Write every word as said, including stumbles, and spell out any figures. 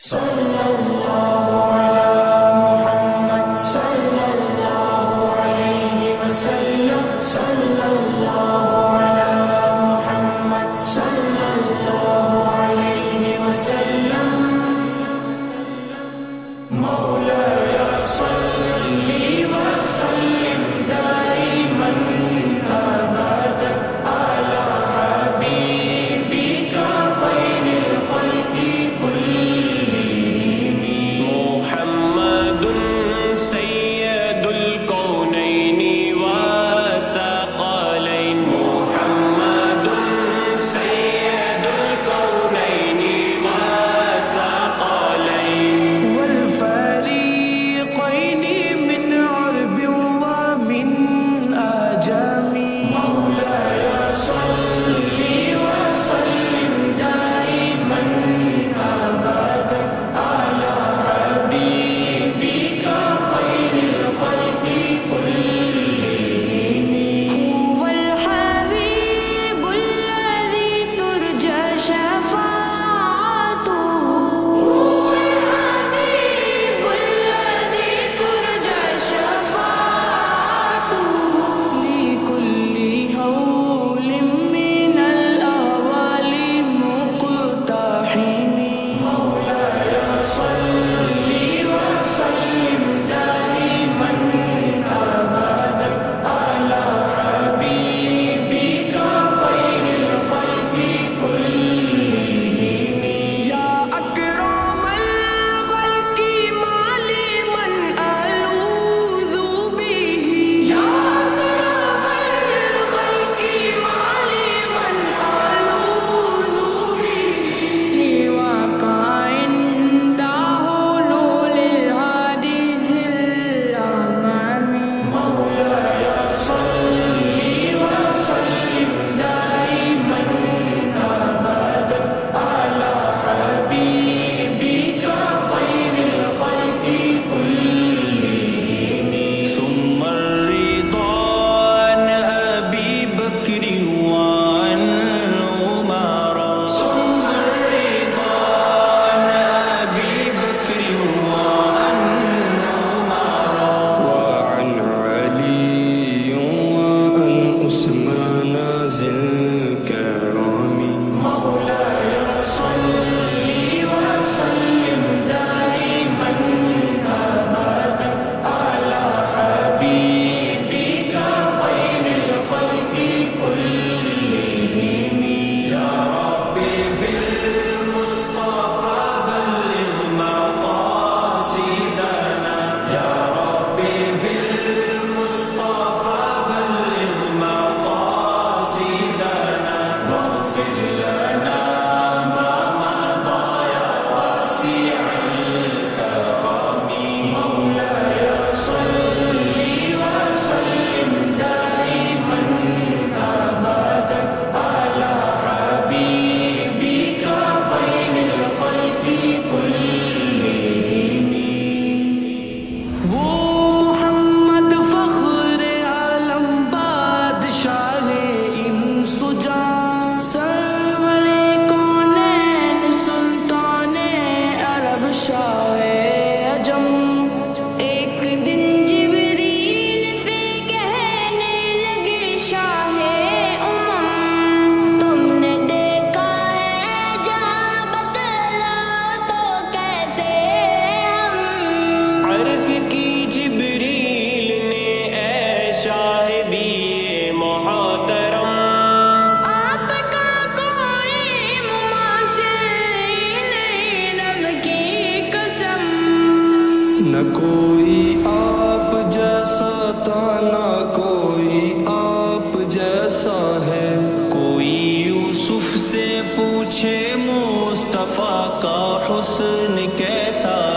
صلى الله على محمد صلى الله عليه وسلم صلى الله على محمد صلى الله عليه وسلم مولاي صل وسلم دائما أبدا على حبيبك خير الخلق كلهم محمد سيد الكونين والثقلين محمد سيد الكونين والثقلين والفريقين من عرب ومن أعجم مولاي صل وسلم دائما أبدا على حبيبك خير الخلق كلهم هو الحبيب الذي ترجى شفاعته هو الحبيب الذي ترجى شفاعته لكل هول من الأهوال مقتحم مولاي صل وسلم دائما أبدا على حبيبك خير الخلق كلهم يا أكرم الخلق ما لمن ألوذ به يا أكرم الخلق ما لمن ألوذ به سواك عند حلول الحادث الأمام مولاي صل وسلم دائما أبدا على حبيبك خير الخلق كلهم ثم الرضا عن أبي بكر وعن عمر ثم الرضا عن أبي بكر وعن عمر وعن علي وعن عثمان ذي الكرم مولاي صل وسلم دائما أبدا على حبيبك خير الخلق كلهم يا ربي بالمصطفى بلغ مقاصدنا يا ربي بالمصطفى بلغ مقاصدنا واغفر لنا ما مضى يا واسع الكرم مولاي صل وسلم دائما أبدا على حبيبك خير الخلق كلهم وہ محمد فخر عالم بادشاہ انس و جان سرور کونین سلطان عرب شاہ عجم ایک دن جبریل سے کہنے لگے شاہ امم تم نے دیکھا ہے جہاں بتلا تو کیسے ہم عرض کی جبریل نے اے شاہ دیے محترم آپ کا کوئی مماثل علم کی قسم نہ کوئی آپ جیسا تھا نہ کوئی آپ جیسا ہے کوئی یوسف سے پوچھے مصطفیٰ کا حسن کیسا